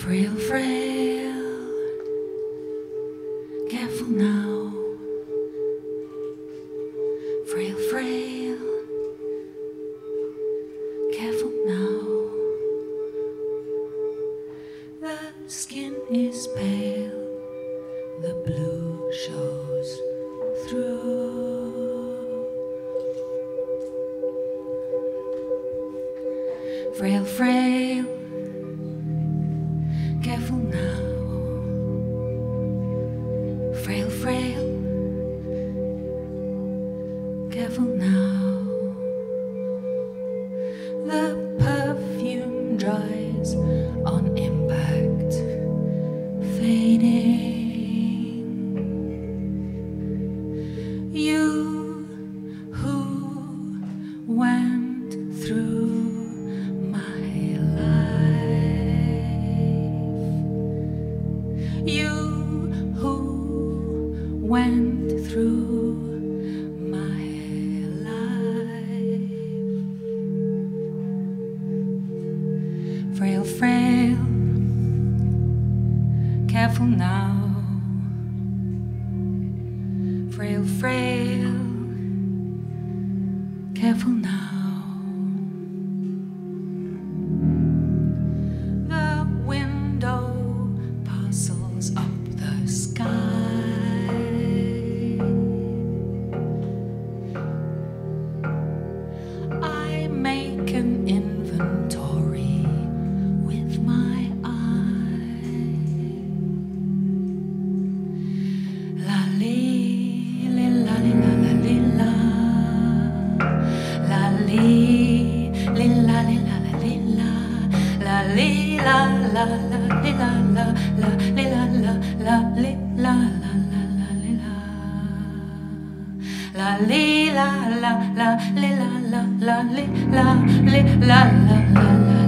Frail, frail, careful now. Frail, frail, careful now. The skin is pale, the blue shows through. Frail, frail, careful now. Frail, frail, careful now. The perfume dries on impact, fading. You who went through went through my life. Frail, frail, careful now. Frail, frail, careful now. The window parcels up the sky. Make an inventory with my eye. La li li la li la la li la. La li li la li la la li la. La li la la la li la la la li la la la li la la la la li la. La li la la la li la la la li la li la la la la.